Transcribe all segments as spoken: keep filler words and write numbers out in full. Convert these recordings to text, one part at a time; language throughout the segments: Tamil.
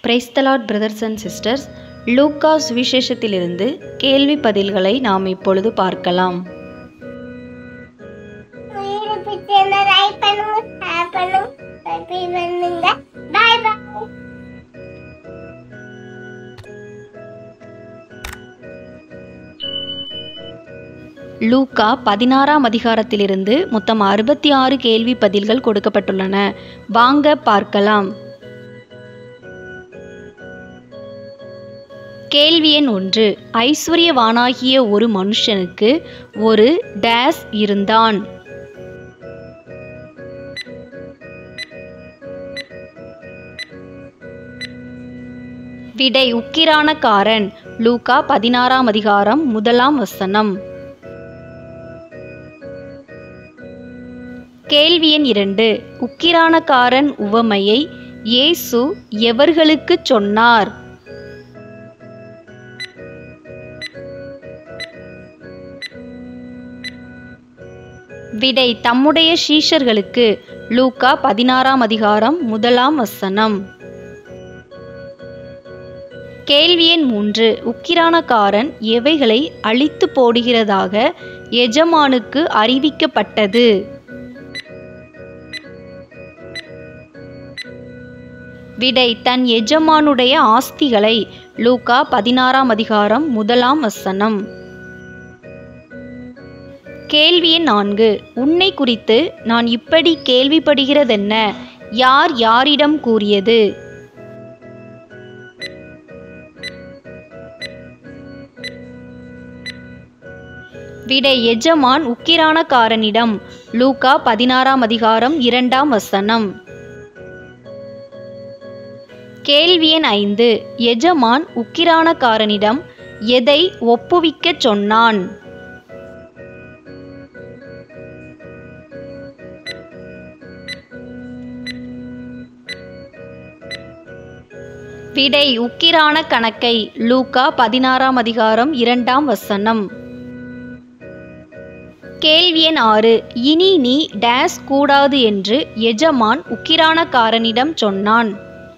Price the lord brothers and sisters. லூக்கா சுவிசேஷத்திலிருந்து கேள்வி பதில்களை நாம் இப்பொழுது பார்க்கலாம். லூக்கா பதினாறாம் அதிகாரத்திலிருந்து மொத்தம் அறுபத்தி ஆறு கேள்வி பதில்கள் கொடுக்கப்பட்டுள்ளன. வாங்க பார்க்கலாம். கேள்வி எண் ஒன்று. ஐஸ்வர்யவானாகிய ஒரு மனுஷனுக்கு ஒரு டேஸ் இருந்தான். விடை உக்கிரானக்காரன். லூக்கா பதினாறாம் அதிகாரம் முதலாம் வசனம். கேள்வி எண் இரண்டு. உக்கிரானக்காரன் உவமையை இயேசு எவர்களுக்கு சொன்னார்? விடை தம்முடைய சீஷர்களுக்கு. லூக்கா பதினாறாம் அதிகாரம் முதலாம் வசனம். கேள்வி எண் மூன்று. உக்கிரானக்காரன் எவைகளை அழித்து போடுகிறதாக எஜமானுக்கு அறிவிக்கப்பட்டது? விடை தன் எஜமானுடைய ஆஸ்திகளை. லூக்கா பதினாறாம் அதிகாரம் முதலாம் வசனம். கேள்வி எண் நான்கு. உன்னை குறித்து நான் இப்படி கேள்விப்படுகிறதென்ன? யார் யாரிடம் கூறியது? விடை எஜமான் உக்கிரானக்காரனிடம். லூக்கா பதினாறாம் அதிகாரம் இரண்டாம் வசனம். கேள்வி எண் ஐந்து. எஜமான் உக்கிரானக்காரனிடம் எதை ஒப்புவிக்கச் சொன்னான்? விடை உக்கிரான கணக்கை. லூக்கா பதினாறாம் அதிகாரம் இரண்டாம் வசனம். கேள்வி எண் ஆறு. இனி நீ டேஸ் கூடாது என்று எஜமான் உக்கிரானக்காரனிடம் சொன்னான்.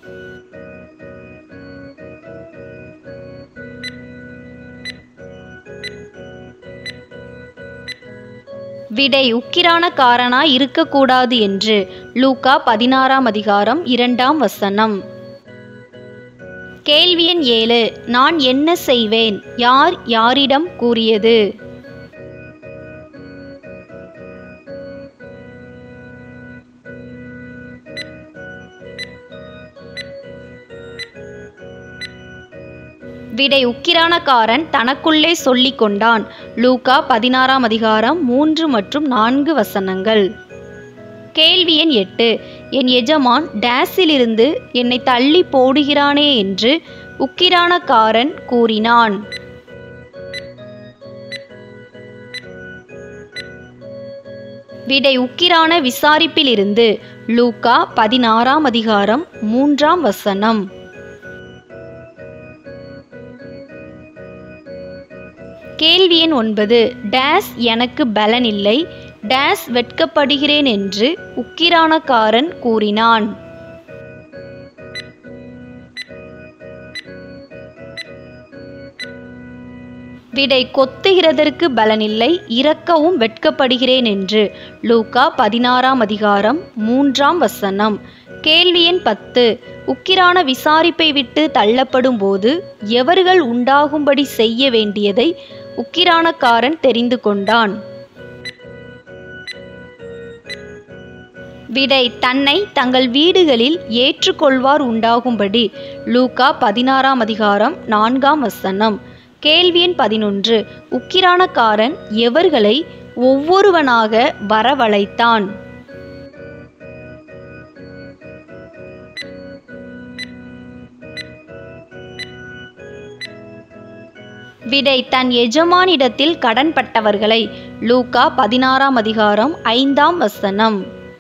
விடை உக்கிரானக்காரனாய் இருக்கக்கூடாது என்று. லூக்கா பதினாறாம் அதிகாரம் இரண்டாம் வசனம். கேள்வி எண் ஏழு. நான் என்ன செய்வேன்? யார் யாரிடம் கூறியது? விடை உக்கிரானக்காரன் தனக்குள்ளே சொல்லிக் கொண்டான். லூக்கா பதினாறாம் அதிகாரம் மூன்று மற்றும் நான்கு வசனங்கள். கேள்வி எண் எட்டு. என் எஜமான் டேஸிலிருந்து என்னை தள்ளி போடுகிறானே என்று உக்கிரானக்காரன் கூறினான். விடை உக்கிரான விசாரிப்பிலிருந்து. லூக்கா பதினாறாம் அதிகாரம் மூன்றாம் வசனம். கேள்வி எண் ஒன்பது. டேஸ் எனக்கு பலன் இல்லை, டேஸ் வெட்கப்படுகிறேன் என்று உக்கிரானக்காரன் கூறினான். விடை கொத்துகிறதற்கு பலனில்லை, இறக்கவும் வெட்கப்படுகிறேன் என்று. லூக்கா பதினாறாம் அதிகாரம் மூன்றாம் வசனம். கேள்வி எண் பத்து. உக்கிரான விசாரிப்பை விட்டு தள்ளப்படும் போது எவர்கள் உண்டாகும்படி செய்ய வேண்டியதை உக்கிரானக்காரன் தெரிந்து கொண்டான். விடை தன்னை தங்கள் வீடுகளில் ஏற்றுக்கொள்வார் உண்டாகும்படி. லூக்கா பதினாறாம் அதிகாரம் நான்காம் வசனம். கேள்வி எண் பதினொன்று. உக்கிரானக்காரன் எவர்களை ஒவ்வொருவனாக வரவழைத்தான்? விடை தன் எஜமானிடத்தில் கடன்பட்டவர்களை. லூக்கா பதினாறாம் அதிகாரம் ஐந்தாம் வசனம்.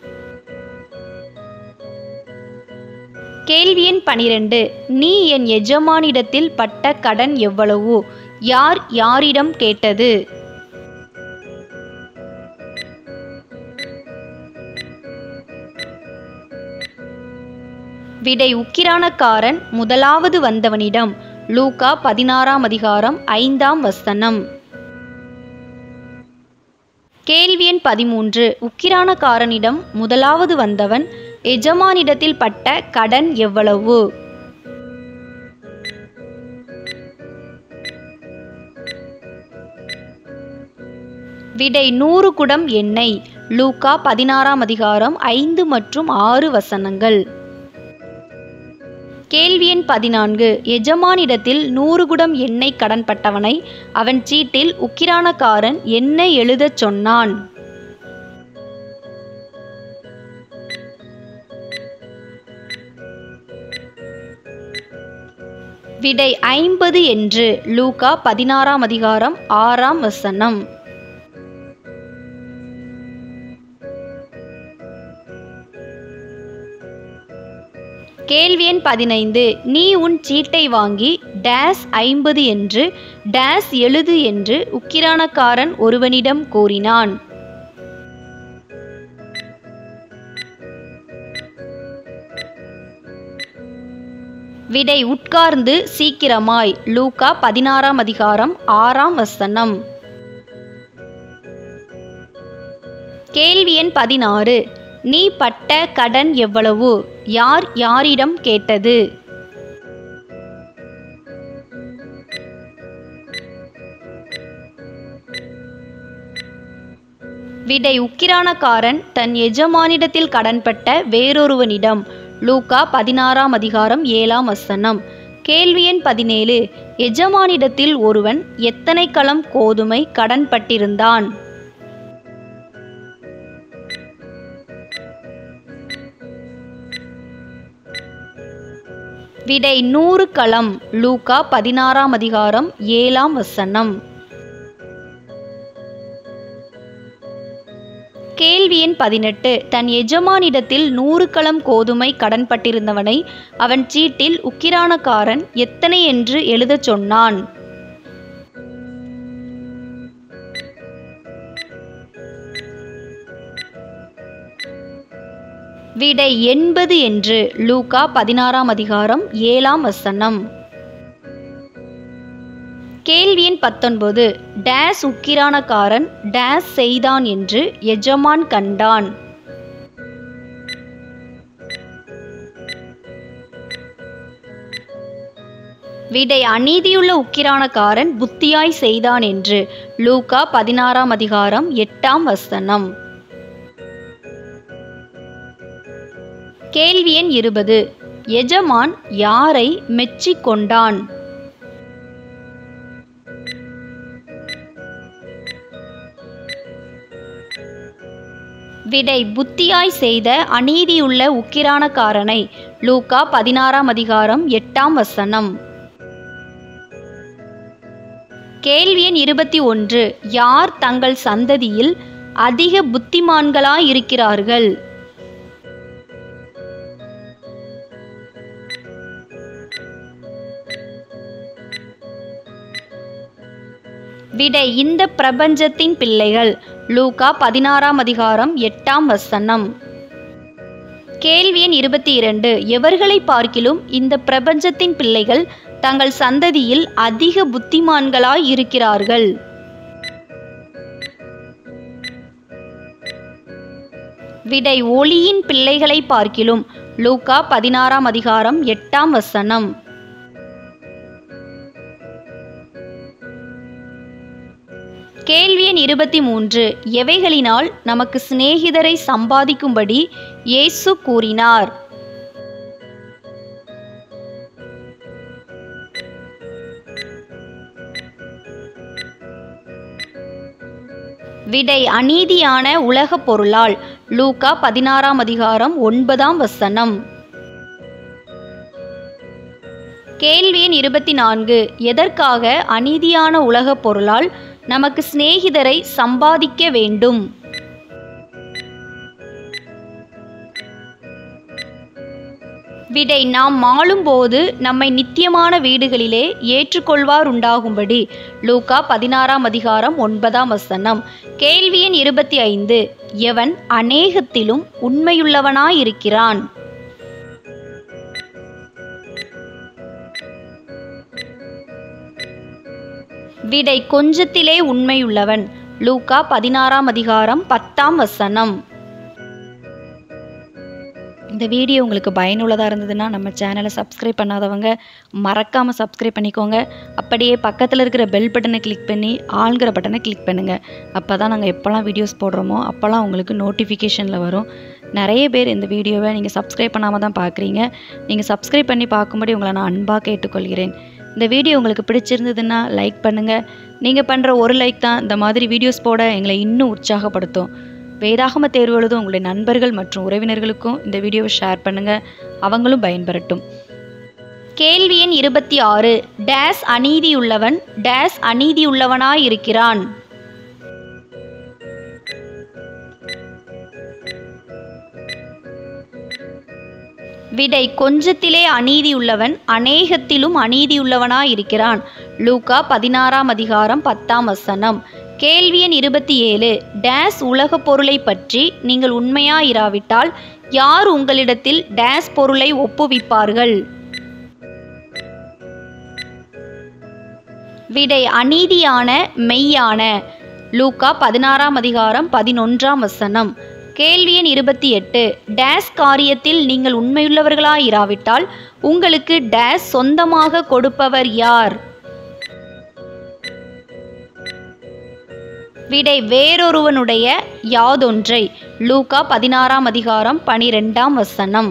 கேள்வி எண் பனிரெண்டு. நீ என் எஜமானிடத்தில் பட்ட கடன் எவ்வளவு? யார் யாரிடம் கேட்டது? விடை உக்கிரானக்காரன் முதலாவது வந்தவனிடம். லூக்கா பதினாறாம் அதிகாரம் ஐந்தாம் வசனம். கேள்வி எண் பதிமூன்று. உக்கிரானக்காரனிடம் முதலாவது வந்தவன் எஜமானிடத்தில் பட்ட கடன் எவ்வளவு? விடை நூறு குடம் எண்ணெய். லூக்கா பதினாறாம் அதிகாரம் ஐந்து மற்றும் ஆறு வசனங்கள். கேள்வி எண் பதினான்கு. எஜமானிடத்தில் நூறு குடம் எண்ணெய் கடன்பட்டவனை அவன் சீட்டில் உக்கிரானக்காரன் என்ன எழுதச் சொன்னான்? விடை ஐம்பது என்று. லூக்கா பதினாறாம் அதிகாரம் ஆறாம் வசனம். கேள்வி எண் பதினைந்து. நீ உன் சீட்டை வாங்கி டேஸ் ஐம்பது என்று டேஸ் எழுது என்று உக்கிரானக்காரன் ஒருவனிடம் கூறினான். விடை உட்கார்ந்து சீக்கிரமாய். லூக்கா பதினாறாம் அதிகாரம் ஆறாம் வசனம். கேள்வி எண் பதினாறு. நீ பட்ட கடன் எவ்வளவு? யார் யாரிடம் கேட்டது? விடை உக்கிரானக்காரன் தன் எஜமானிடத்தில் கடன்பட்ட வேறொருவனிடம். லூக்கா பதினாறாம் அதிகாரம் ஏழாம் வசனம். கேள்வி எண் பதினேழு. எஜமானிடத்தில் ஒருவன் எத்தனை களம் கோதுமை கடன்பட்டிருந்தான்? விடை நூறு களம். லூக்கா பதினாறாம் அதிகாரம் ஏழாம் வசனம். கேள்வி எண் பதினெட்டு. தன் எஜமானிடத்தில் நூறு களம் கோதுமை கடன்பட்டிருந்தவனை அவன் சீட்டில் உக்கிரானக்காரன் எத்தனை என்று எழுதச் சொன்னான்? விடை எண்பது என்று. லூக்கா பதினாறாம் அதிகாரம் ஏழாம் வசனம். கேள்வி எண் பத்தொன்பது. டேஸ் உக்கிரானக்காரன் டேஸ் செய்தான் என்று எஜமான் கண்டான்? விடை அநீதியுள்ள உக்கிரானக்காரன் புத்தியாய் செய்தான் என்று. லூக்கா பதினாறாம் அதிகாரம் எட்டாம் வசனம். கேள்வி எண் இருபது. எஜமான் யாரை மெச்சிக் கொண்டான்? விடை புத்தியாய் செய்த அநீதியுள்ள உக்கிரானக்காரனை. லூக்கா பதினாறாம் அதிகாரம் எட்டாம் வசனம். கேள்வி எண் இருபத்தி ஒன்று. யார் தங்கள் சந்ததியில் அதிக புத்திமான்களாயிருக்கிறார்கள்? விடை இந்த பிரபஞ்சத்தின் பிள்ளைகள். லூக்கா பதினாறாம் அதிகாரம் எட்டாம் வசனம். கேள்வி எண் இருபத்தி இரண்டு. எவர்களை பார்க்கிலும் இந்த பிரபஞ்சத்தின் பிள்ளைகள் தங்கள் சந்ததியில் அதிக புத்திமான்களாய் இருக்கிறார்கள்? விடை ஒளியின் பிள்ளைகளை பார்க்கிலும். லூக்கா பதினாறாம் அதிகாரம் எட்டாம் வசனம். கேள்வி எண் இருபத்தி மூன்று. எவைகளினால் நமக்கு சிநேகிதரை சம்பாதிக்கும்படி இயேசு கூறினார்? விடை அநீதியான உலகப் பொருளால். லூக்கா பதினாறாம் அதிகாரம் ஒன்பதாம் வசனம். கேள்வி எண் இருபத்தி நான்கு. எதற்காக அநீதியான உலகப் பொருளால் நமக்கு சிநேகிதரை சம்பாதிக்க வேண்டும்? விடை நாம் மாளும்போது நம்மை நித்தியமான வீடுகளிலே ஏற்றுக்கொள்வார் உண்டாகும்படி. லூக்கா பதினாறாம் அதிகாரம் ஒன்பதாம் வசனம். கேள்வி எண் இருபத்தி ஐந்து. எவன் அநேகத்திலும் உண்மையுள்ளவனாயிருக்கிறான்? விடை கொஞ்சத்திலே உண்மையுள்ளவன். லூக்கா பதினாறாம் அதிகாரம் பத்தாம் வசனம். இந்த வீடியோ உங்களுக்கு பயனுள்ளதாக இருந்ததுன்னா நம்ம சேனலை சப்ஸ்கிரைப் பண்ணாதவங்க மறக்காமல் சப்ஸ்கிரைப் பண்ணிக்கோங்க. அப்படியே பக்கத்தில் இருக்கிற பெல் பட்டனை கிளிக் பண்ணி ஆள்கிற பட்டனை கிளிக் பண்ணுங்கள். அப்போ தான் நாங்கள் எப்போல்லாம் வீடியோஸ் போடுறோமோ அப்போல்லாம் உங்களுக்கு நோட்டிஃபிகேஷனில் வரும். நிறைய பேர் இந்த வீடியோவை நீங்கள் சப்ஸ்கிரைப் பண்ணாமல் தான் பார்க்குறீங்க. நீங்கள் சப்ஸ்கிரைப் பண்ணி பார்க்கும்படி உங்களை நான் அன்பாக கேட்டுக்கொள்கிறேன். இந்த வீடியோ உங்களுக்கு பிடிச்சிருந்ததுன்னா லைக் பண்ணுங்கள். நீங்கள் பண்ணுற ஒரு லைக் தான் இந்த மாதிரி வீடியோஸ் போட எங்களை இன்னும் உற்சாகப்படுத்தும். வேதாகம தேர்வு எழுதும் உங்களுடைய நண்பர்கள் மற்றும் உறவினர்களுக்கும் இந்த வீடியோவை ஷேர் பண்ணுங்கள். அவங்களும் பயன்பெறட்டும். கேள்வி எண் இருபத்தி ஆறு. டேஸ் அநீதியுள்ளவன் டேஸ் அநீதியுள்ளவனாய் இருக்கிறான். விடை கொஞ்சத்திலே அநீதியுள்ளவன் அநேகத்திலும் அநீதியுள்ளவனாய் இருக்கிறான். லூக்கா பதினாறாம் அதிகாரம் பத்தாம் வசனம். கேள்வி எண் இருபத்தி ஏழு. டேஸ் உலக பொருளை பற்றி நீங்கள் உண்மையாயிராவிட்டால் யார் உங்களிடத்தில் டேஸ் பொருளை ஒப்புவிப்பார்கள்? விடை அநீதியான மெய்யான. லூக்கா பதினாறாம் அதிகாரம் பதினொன்றாம் வசனம். கேள்வி எண் இருபத்தி எட்டு. டேஸ் காரியத்தில் நீங்கள் உண்மையுள்ளவர்களாயிராவிட்டால் உங்களுக்கு டேஸ் சொந்தமாக கொடுப்பவர் யார்? விடை வேறொருவனுடைய யாதொன்றை. லூக்கா பதினாறாம் அதிகாரம் பனிரெண்டாம் வசனம்.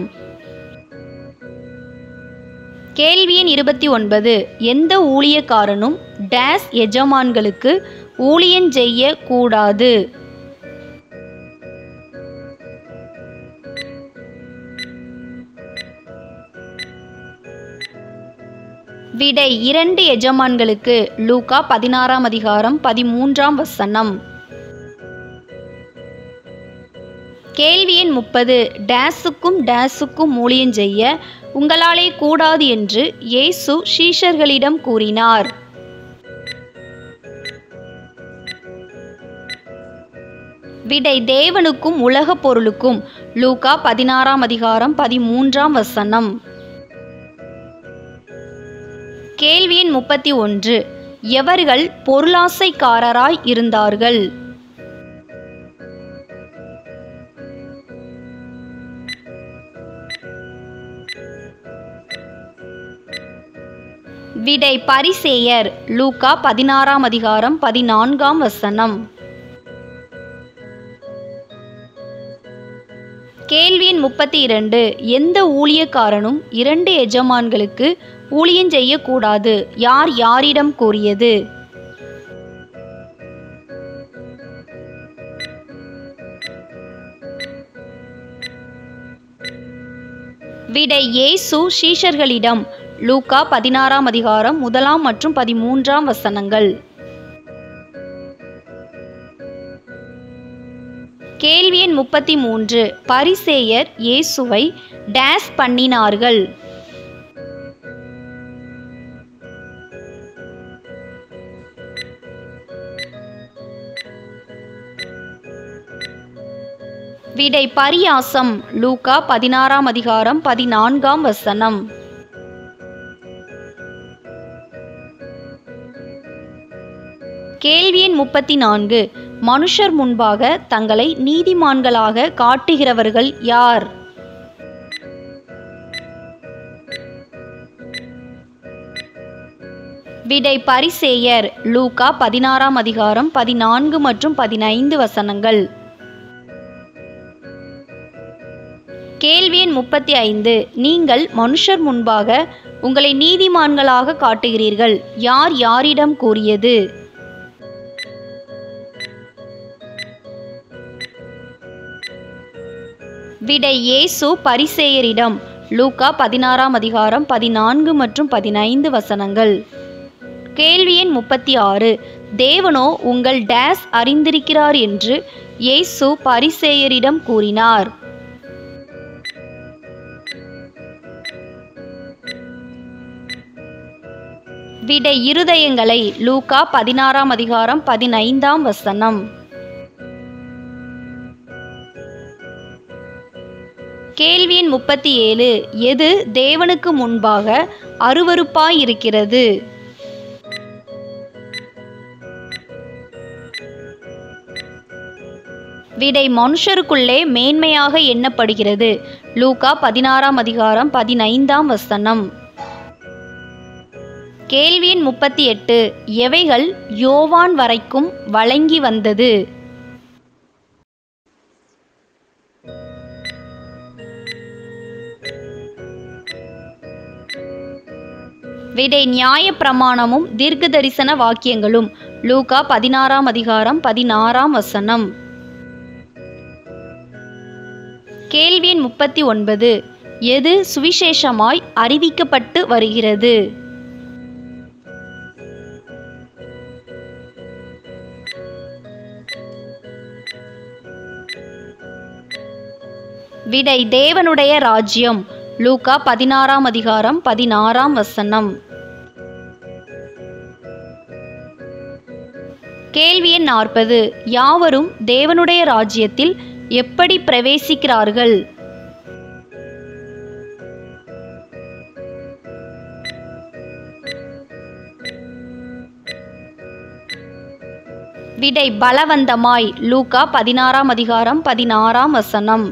கேள்வி எண் இருபத்தி ஒன்பது. எந்த ஊழியக்காரனும் டேஸ் எஜமான்களுக்கு ஊழியன் செய்ய கூடாது? விடை இரண்டு எஜமான்களுக்கு. லூக்கா பதினாறாம் அதிகாரம் பதிமூன்றாம் வசனம். கேள்வி எண் முப்பது. டேஸுக்கும் டேஸுக்கும் ஊழியம் செய்ய உங்களாலே கூடாது என்று இயேசு சீஷர்களிடம் கூறினார். விடை தேவனுக்கும் உலக பொருளுக்கும். லூக்கா பதினாறாம் அதிகாரம் பதிமூன்றாம் வசனம். கேள்வி எண் முப்பத்தி ஒன்று. எவர்கள் பொருளாசைக்காரராய் இருந்தார்கள்? விடை பரிசேயர். லூக்கா பதினாறாம் அதிகாரம் பதினான்காம் வசனம். கேள்வி எண் முப்பத்தி இரண்டு. எந்த ஊழியக்காரனும் இரண்டு எஜமான்களுக்கு ஊழியம் செய்யக்கூடாது யார் யாரிடம் கூறியது? விடை இயேசு சீஷர்களிடம். லூக்கா பதினாறாம் அதிகாரம் முதலாம் மற்றும் பதிமூன்றாம் வசனங்கள். கேள்வி எண் முப்பத்தி மூன்று. பரிசேயர் இயேசுவை டேஸ் பண்ணினார்கள்? விடை பரியாசம். லூக்கா பதினாறாம் அதிகாரம் பதினான்காம் வசனம். கேள்வி எண் முப்பத்தி நான்கு. மனுஷர் முன்பாக தங்களை நீதிமான்களாக காட்டுகிறவர்கள் யார்? விடை பரிசேயர். லூக்கா பதினாறாம் அதிகாரம் பதினான்கு மற்றும் பதினைந்து வசனங்கள். கேள்வி எண் முப்பத்தி ஐந்து. நீங்கள் மனுஷர் முன்பாக உங்களை நீதிமான்களாக காட்டுகிறீர்கள் யார் யாரிடம் கூறியது? விடை இயேசு பரிசேயரிடம். லூக்கா பதினாறாம் அதிகாரம் பதினான்கு மற்றும் பதினைந்து வசனங்கள். கேள்வி எண் முப்பத்தி ஆறு. தேவனோ உங்கள் டேஸ் அறிந்திருக்கிறார் என்று இயேசு பரிசேயரிடம் கூறினார். விடை இருதயங்களை. லூக்கா பதினாறாம் அதிகாரம் பதினைந்தாம் வசனம். கேள்வி எண் முப்பத்தி ஏழு. எது தேவனுக்கு முன்பாக அருவருப்பாயிருக்கிறது? விடை மனுஷருக்குள்ளே மேன்மையாக எண்ணப்படுகிறது. லூக்கா பதினாறாம் அதிகாரம் பதினைந்தாம் வசனம். கேள்வி எண் முப்பத்தி எட்டு. எவைகள் யோவான் வரைக்கும் வழங்கி வந்தது? விடை நியாயப்பிரமாணமும் தீர்க்க தரிசன வாக்கியங்களும். லூக்கா பதினாறாம் அதிகாரம் பதினாறாம் வசனம். கேள்வி எண் முப்பத்தி ஒன்பது. எது சுவிசேஷமாய் அறிவிக்கப்பட்டு வருகிறது? விடை தேவனுடைய ராஜ்யம். லூக்கா பதினாறாம் அதிகாரம் பதினாறாம் வசனம். கேள்வி எண் நாற்பது. யாவரும் தேவனுடைய ராஜ்யத்தில் எப்படி பிரவேசிக்கிறார்கள்? விடை பலவந்தமாய். லூக்கா பதினாறாம் அதிகாரம் பதினாறாம் வசனம்.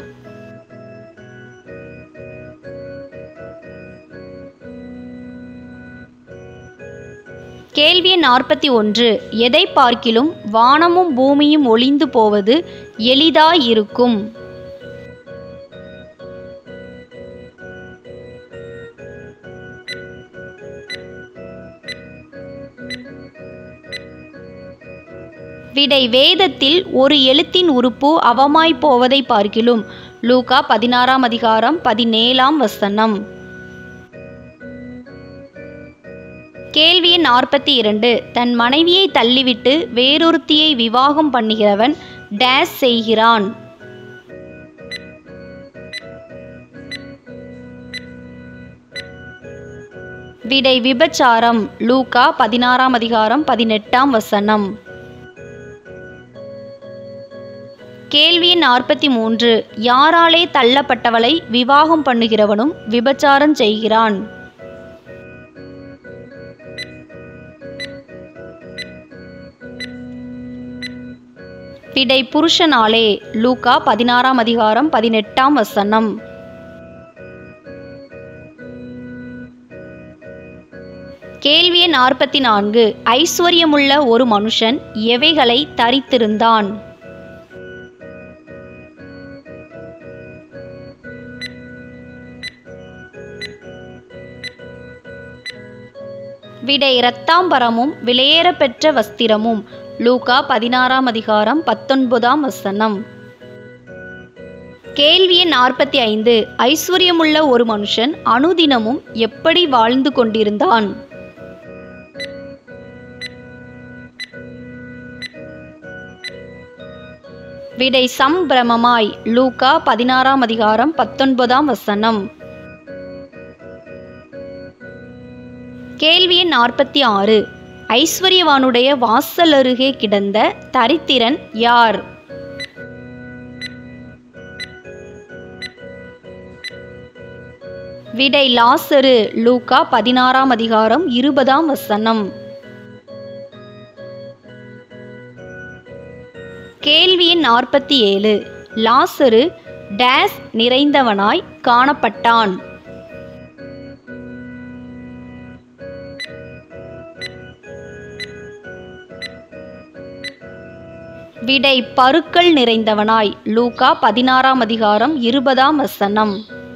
கேள்வி நாற்பத்தி ஒன்று. எதை பார்க்கிலும் வானமும் பூமியும் ஒளிந்து போவது எளிதாயிருக்கும்? விடை வேதத்தில் ஒரு எழுத்தின் உறுப்பு அவமாய் போவதை பார்க்கிலும். லூக்கா பதினாறாம் அதிகாரம் பதினேழாம் வசனம். கேள்வி நாற்பத்தி இரண்டு. தன் மனைவியை தள்ளிவிட்டு வேறொருத்தியை விவாகம் பண்ணுகிறவன் டேஸ் செய்கிறான்? விடை விபச்சாரம். லூக்கா பதினாறாம் அதிகாரம் பதினெட்டாம் வசனம். கேள்வி நாற்பத்தி மூன்று. யாராலே தள்ளப்பட்டவளை விவாகம் பண்ணுகிறவனும் விபச்சாரம் செய்கிறான்? விடை புருஷனாலே. லூக்கா பதினாறாம் அதிகாரம் பதினெட்டாம் வசனம். கேள்வி நாற்பத்தி நான்கு. ஐஸ்வர்யமுள்ள ஒரு மனுஷன் எவைகளை தரித்திருந்தான்? விடை இரத்தாம்பரமும் விலையேறப்பெற்ற வஸ்திரமும். லூக்கா பதினாறாம் அதிகாரம் பத்தொன்பதாம் வசனம். கேள்வி நாற்பத்தி ஐந்து. ஐஸ்வர்யமுள்ள ஒரு மனுஷன் அனுதினமும் எப்படி வாழ்ந்து கொண்டிருந்தான்? விடை சம்பிரமமாய். லூக்கா பதினாறாம் அதிகாரம் பத்தொன்பதாம் வசனம். கேள்வி நாற்பத்தி ஆறு. ஐஸ்வர்யவானுடைய வாசல் அருகே கிடந்த தரித்திரன் யார்? விடை லாசரு. லூக்கா பதினாறாம் அதிகாரம் இருபதாம் வசனம். கேள்வி நாற்பத்தி ஏழு. லாசரு டேஸ் நிறைந்தவனாய் காணப்பட்டான்? விடை பருக்கள் நிறைந்தவனாய். லூக்கா பதினாறாம் அதிகாரம் இருபதாம் வசனம்.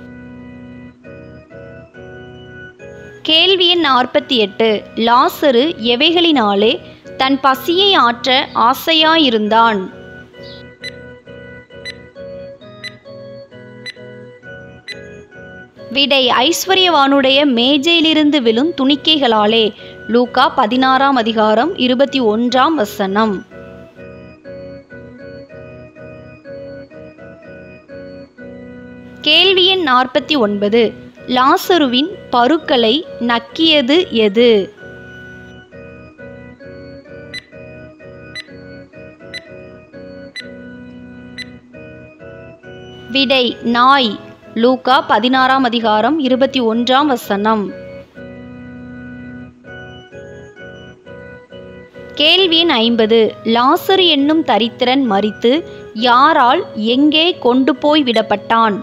கேள்வி நாற்பத்தி எட்டு. லாசரு எவைகளினாலே தன் பசியை ஆற்ற ஆசையாயிருந்தான்? விடை ஐஸ்வர்யவானுடைய மேஜையிலிருந்து விழும் துணிக்கைகளாலே. லூக்கா பதினாறாம் அதிகாரம் இருபத்தி ஒன்றாம் வசனம். கேள்வி எண் நாற்பத்தி ஒன்பது. லாசருவின் பருக்களை நக்கியது எது? விடை நாய். லூக்கா பதினாறாம் அதிகாரம் இருபத்தி ஒன்றாம் வசனம். கேள்வி எண் ஐம்பது. லாசரு என்னும் தரித்திரன் மரித்து யாரால் எங்கே கொண்டு போய் விடப்பட்டான்?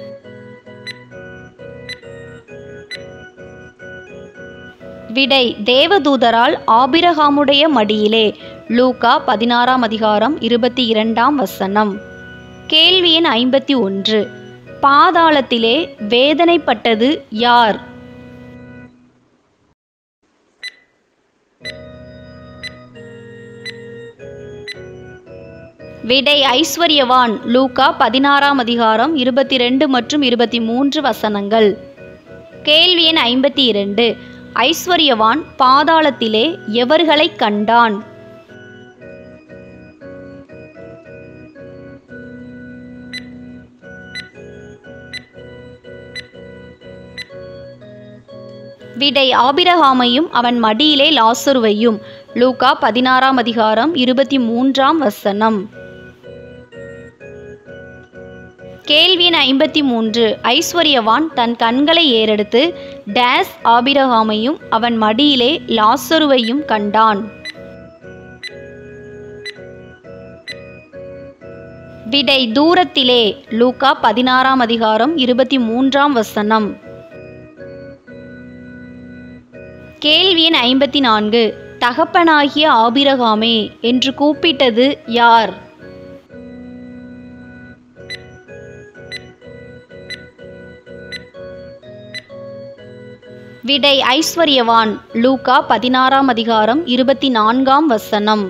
விடை தேவதூதரால் ஆபிரகாமுடைய மடியிலே. லூக்கா பதினாறாம் அதிகாரம் இருபத்தி இரண்டாம் வசனம். கேள்வி எண் ஐம்பத்தி ஒன்று. பாதாளத்திலே வேதனைப்பட்டது யார்? விடை ஐஸ்வர்யவான். லூக்கா பதினாறாம் அதிகாரம் இருபத்தி ரெண்டு மற்றும் இருபத்தி மூன்று வசனங்கள். கேள்வி எண் ஐம்பத்தி இரண்டு. ஐஸ்வர்யவான் பாதாளத்திலே எவர்களை கண்டான்? விடை ஆபிரகாமையும் அவன் மடியிலே லாசருவையும். லூக்கா பதினாறாம் அதிகாரம் இருபத்தி மூன்றாம் வசனம். கேள்வி எண் ஐம்பத்தி மூன்று. ஐஸ்வர்யவான் தன் கண்களை ஏறெடுத்து டேஸ் ஆபிரகாமையும் அவன் மடியிலே லாசருவையும் கண்டான். விடை தூரத்திலே. லூக்கா பதினாறாம் அதிகாரம் இருபத்தி மூன்றாம் வசனம். கேள்வி எண் ஐம்பத்தி நான்கு. தகப்பனாகிய ஆபிரகாமே என்று கூப்பிட்டது யார்? விடை ஐஸ்வர்யவான். லூக்கா பதினாறாம் அதிகாரம் இருபத்தி நான்காம் வசனம்.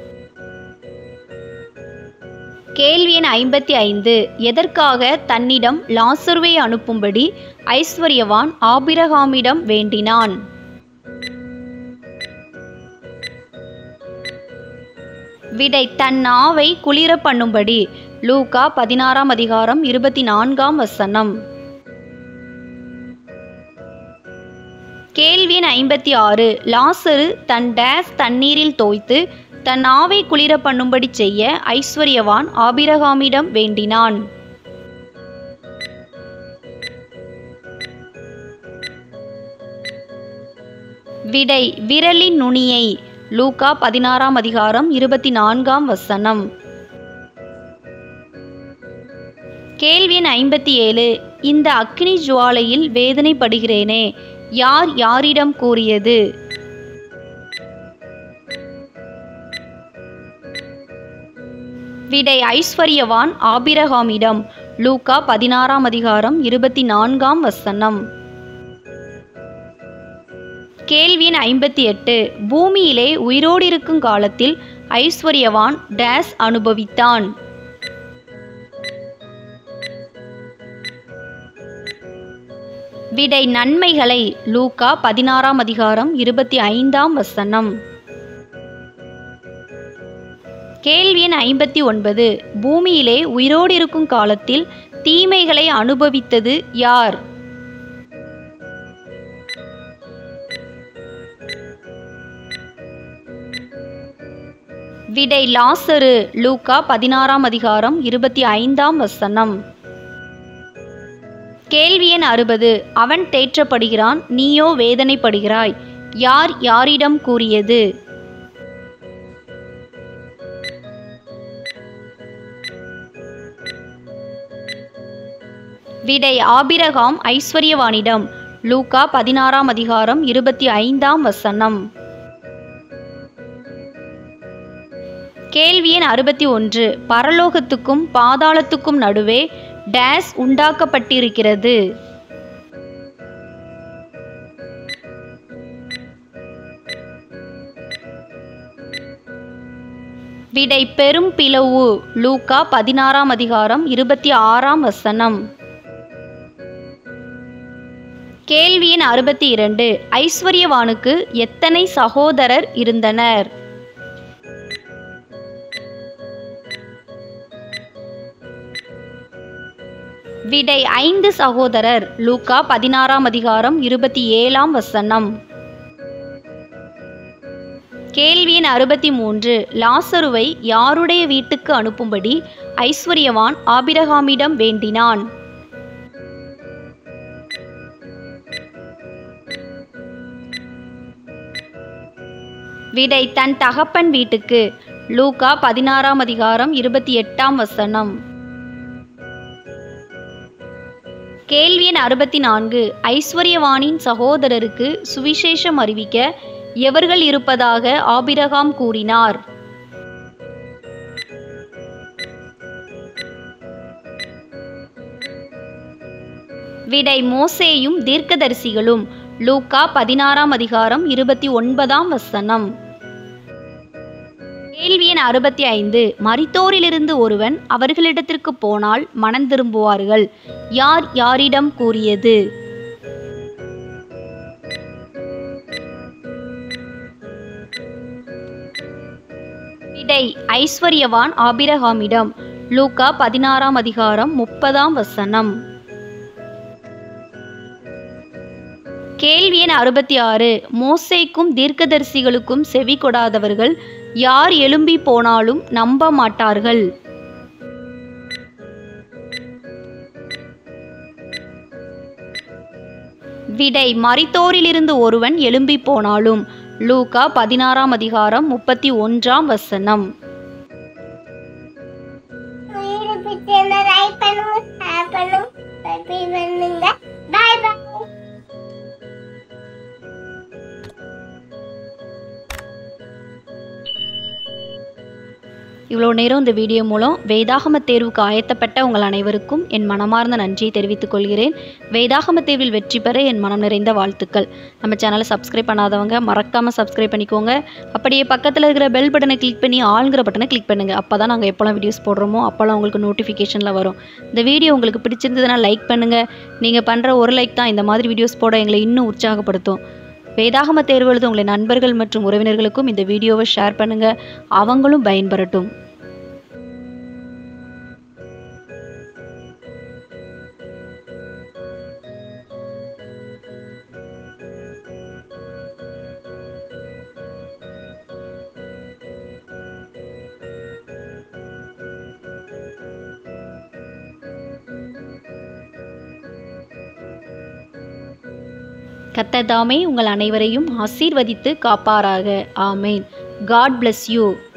கேள்வி எண் ஐம்பத்தி ஐந்து. எதற்காக தன்னிடம் லாசருவை அனுப்பும்படி ஐஸ்வர்யவான் ஆபிரகாமிடம் வேண்டினான்? விடை தன் நாவை குளிர பண்ணும்படி. லூக்கா பதினாறாம் அதிகாரம் இருபத்தி நான்காம் வசனம். கேள்வி எண் ஐம்பத்தி ஆறு. லாசரு தன் டேஸ் தண்ணீரில் தோய்த்து தன் நாவை குளிர பண்ணும்படி செய்ய ஐஸ்வர்யவான் ஆபிரகாமிடம் வேண்டினான். விடை விரலின் நுனியை. லூக்கா பதினாறாம் அதிகாரம் இருபத்தி நான்காம் வசனம். கேள்வி எண் ஐம்பத்தி ஏழு. இந்த அக்னி ஜுவாலையில் வேதனைப்படுகிறேனே யார் யாரிடம் கூறியது? விடை ஐஸ்வர்யவான் ஆபிரகாமிடம். லூக்கா பதினாறாம் அதிகாரம் இருபத்தி நான்காம் வசனம். கேள்வி எண் ஐம்பத்தி எட்டு. பூமியிலே உயிரோடு இருக்கும் காலத்தில் ஐஸ்வர்யவான் டேஸ் அனுபவித்தான். விடை நன்மைகளை. லூக்கா பதினாறாம் அதிகாரம் இருபத்தி ஐந்தாம் வசனம். கேள்வி எண் ஐம்பத்தி ஒன்பது. பூமியிலே உயிரோடு இருக்கும் காலத்தில் தீமைகளை அனுபவித்தது யார்? விடை லாசரு. லூக்கா பதினாறாம் அதிகாரம் இருபத்தி ஐந்தாம் வசனம். கேள்வி எண் அறுபது. அவன் தேற்றப்படுகிறான், நீயோ வேதனைப்படுகிறாய். யார் யாரிடம் கூறியது? விடை ஆபிரகாம் ஐஸ்வர்யவானிடம். லூக்கா பதினாறாம் அதிகாரம் இருபத்தி ஐந்தாம் வசனம். கேள்வி எண் அறுபத்தி ஒன்று. பரலோகத்துக்கும் பாதாளத்துக்கும் நடுவே டேஸ் உண்டாக்கப்பட்டிருக்கிறது. விடை பெரும் பிளவு. லூக்கா பதினாறாம் அதிகாரம் இருபத்தி ஆறாம் வசனம். கேள்வி எண் அறுபத்தி இரண்டு. ஐஸ்வர்யவானுக்கு எத்தனை சகோதரர் இருந்தனர்? விடை ஐந்து சகோதரர். லூக்கா பதினாறாம் அதிகாரம் இருபத்தி ஏழாம் வசனம். கேள்வி எண் அறுபத்தி மூன்று. லாசருவை யாருடைய வீட்டுக்கு அனுப்பும்படி ஐஸ்வர்யவான் ஆபிரகாமிடம் வேண்டினான்? விடை தன் தகப்பன் வீட்டுக்கு. லூக்கா பதினாறாம் அதிகாரம் இருபத்தி எட்டாம் வசனம். கேள்வி எண் அறுபத்தி நான்கு. ஐஸ்வர்யவானின் சகோதரருக்கு சுவிசேஷம் அறிவிக்க எவர்கள் இருப்பதாக ஆபிரகாம் கூறினார்? விடை மோசேயும் தீர்க்கதரிசிகளும். லூக்கா பதினாறாம் அதிகாரம் இருபத்தி ஒன்பதாம் வசனம். கேள்வி எண் அறுபத்தி ஐந்து. மரித்தோரிலிருந்து ஒருவன் அவர்களிடத்திற்கு போனால் மனம் திரும்புவார்கள். யார் யாரிடம் கூறியது? விடை ஐஸ்வர்யவான் ஆபிரகாமிடம். லூக்கா பதினாறாம் அதிகாரம் முப்பதாம் வசனம். கேள்வி எண் அறுபத்தி ஆறு. மோசேக்கும் தீர்க்கதரிசிகளுக்கும் செவி கொடாதவர்கள் யார் எழும்பி போனாலும் நம்ப மாட்டார்கள். விடை மரித்தோரிலிருந்து ஒருவன் எழும்பி போனாலும். லூக்கா பதினாறாம் அதிகாரம் முப்பத்தி ஒன்றாம் வசனம். இவ்வளோ நேரம் இந்த வீடியோ மூலம் வேதாகம தேர்வுக்கு ஆயத்தப்பட்ட உங்கள் அனைவருக்கும் என் மனமார்ந்த நன்றியை தெரிவித்துக் கொள்கிறேன். வேதாகம தேர்வில் வெற்றி பெற என் மனம் நிறைந்த வாழ்த்துக்கள். நம்ம சேனலை சப்ஸ்கிரைப் பண்ணாதவங்க மறக்காமல் சப்ஸ்கிரைப் பண்ணிக்கோங்க. அப்படியே பக்கத்தில் இருக்கிற பெல் பட்டனை கிளிக் பண்ணி ஆளுங்கிற பட்டனை கிளிக் பண்ணுங்கள். அப்போ தான் நாங்கள் எப்போல்லாம் வீடியோஸ் போடுறோமோ அப்போல்லாம் உங்களுக்கு நோட்டிஃபிகேஷனில் வரும். இந்த வீடியோ உங்களுக்கு பிடிச்சிருந்ததுன்னா லைக் பண்ணுங்கள். நீங்கள் பண்ணுற ஒரு லைக் தான் இந்த மாதிரி வீடியோஸ் போட எங்களை இன்னும் உற்சாகப்படுத்தும். வேதாகம தேர்வு எழுத உங்களை நண்பர்கள் மற்றும் உறவினர்களுக்கும் இந்த வீடியோவை ஷேர் பண்ணுங்கள். அவங்களும் பயன்பெறட்டும். கர்த்தர் தாமே உங்கள் அனைவரையும் ஆசீர்வதித்து காப்பாராக. ஆமேன். God bless you.